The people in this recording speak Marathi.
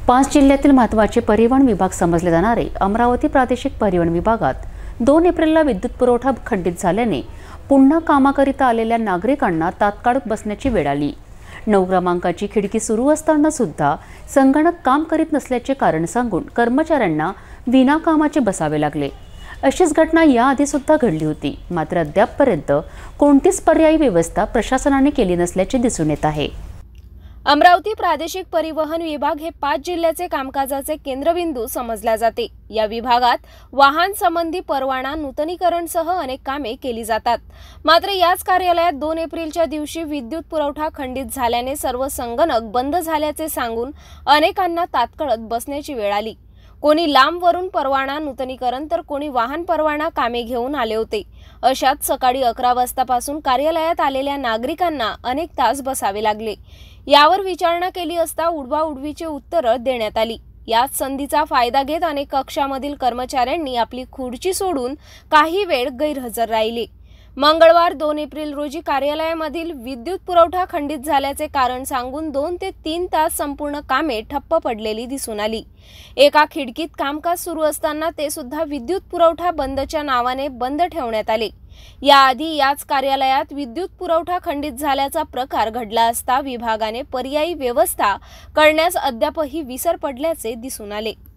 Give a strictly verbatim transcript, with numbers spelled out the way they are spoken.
पाच जिल्ह्यातील महत्त्वाचे परिवहन विभाग समजले जाणारे अमरावती प्रादेशिक परिवहन विभागात दोन एप्रिलला विद्युत पुरवठा खंडित झाल्याने पुन्हा कामाकरिता आलेल्या नागरिकांना तात्काळ बसण्याची वेळ आली। नऊ क्रमांकाची खिडकी सुरू असताना सुद्धा संगणक काम करीत नसल्याचे कारण सांगून कर्मचाऱ्यांना विनाकामाचे बसावे लागले। अशीच घटना याआधी सुद्धा घडली होती, मात्र अद्यापपर्यंत कोणतीच पर्यायी व्यवस्था प्रशासनाने केली नसल्याचे दिसून येत आहे। अमरावती प्रादेशिक परिवहन विभाग हे पाच जिल्ह्याचे कामकाजाचे केंद्रबिंदू समजल्या जाते। या विभागात वाहन संबंधी परवाना नूतनीकरणसह अनेक कामे केली जातात। मात्र याच कार्यालयात दोन एप्रिलच्या दिवशी विद्युत पुरवठा खंडित झाल्याने सर्व संगणक बंद झाल्याचे सांगून अनेकांना तात्काळ बसण्याची वेळ आली। कोणी लांबवरून परवाना नूतनीकरण तर कोणी वाहन परवाना कामे घेऊन आले होते। अशात सकाळी अकरा वाजतापासून कार्यालयात आलेल्या नागरिकांना अनेक तास बसावे लागले। यावर विचारणा केली असता उडवाउडवीची उत्तरं देण्यात आली। याच संधीचा फायदा घेत अनेक कक्षामधील कर्मचाऱ्यांनी आपली खुर्ची सोडून काही वेळ गैरहजर राहिले। मंगळवार दोन एप्रिल रोजी कार्यालयामधील विद्युत पुरवठा खंडित झाल्याचे कारण सांगून दोन ते तीन तास संपूर्ण कामे ठप्प पडलेली दिसून आली। एका खिडकीत कामकाज सुरू असताना ते सुद्धा विद्युत पुरवठा बंदच्या नावाने बंद ठेवण्यात आले। याआधी याच कार्यालयात विद्युत पुरवठा खंडित झाल्याचा प्रकार घडला असता विभागाने पर्यायी व्यवस्था करण्यास अद्यापही विसर पडल्याचे दिसून आले।